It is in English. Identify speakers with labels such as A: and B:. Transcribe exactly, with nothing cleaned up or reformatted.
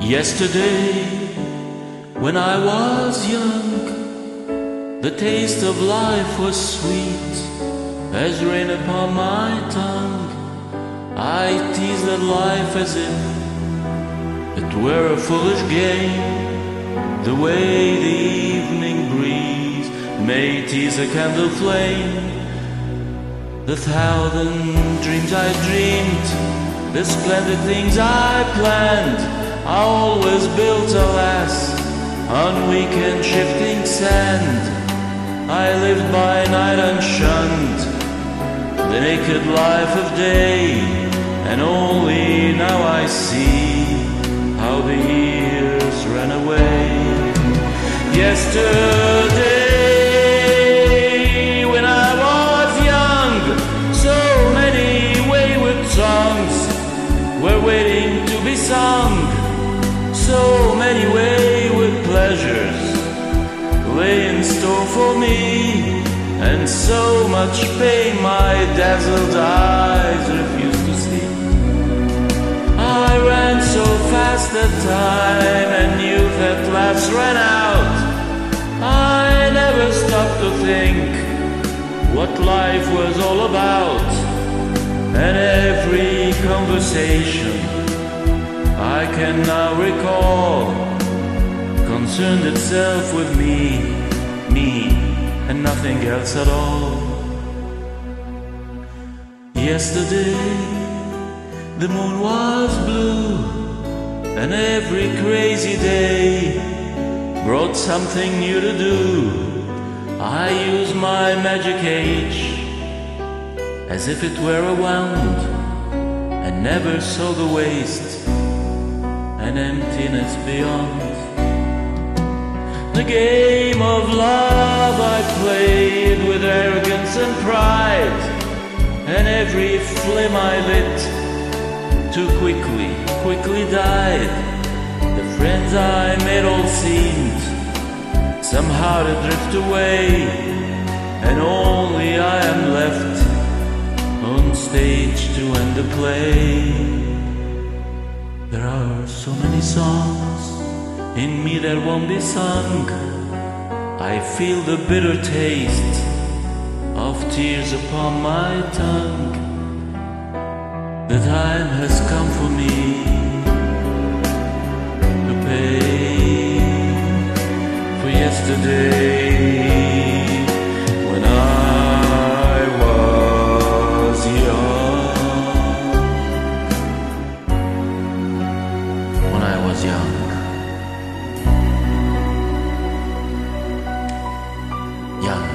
A: Yesterday, when I was young, the taste of life was sweet as rain upon my tongue. I teased at life as if it were a foolish game, the way the evening breeze may tease a candle flame. The thousand dreams I dreamed, the splendid things I planned, I always built, alas, on weak and shifting sand. I lived by night and shunned the naked life of day, and only now I see how the years ran away. Yesterday, when I was young, so many wayward songs were waiting to be sung. So many wayward pleasures lay in store for me, and so much pain my dazzled eyes refused to see. I ran so fast that time and youth at last ran out. I never stopped to think what life was all about, and every conversation I can now recall concerned itself with me, me, and nothing else at all. Yesterday, the moon was blue, and every crazy day brought something new to do. I used my magic age as if it were a wand, and never saw the waste and emptiness beyond. The game of love I played with arrogance and pride, and every flame I lit too quickly, quickly died. The friends I made all seemed somehow to drift away, and only I am left on stage to end the play. There are so many songs in me that won't be sung. I feel the bitter taste of tears upon my tongue. The time has come for me to pay for yesterday, when I was young. When I was young. Young.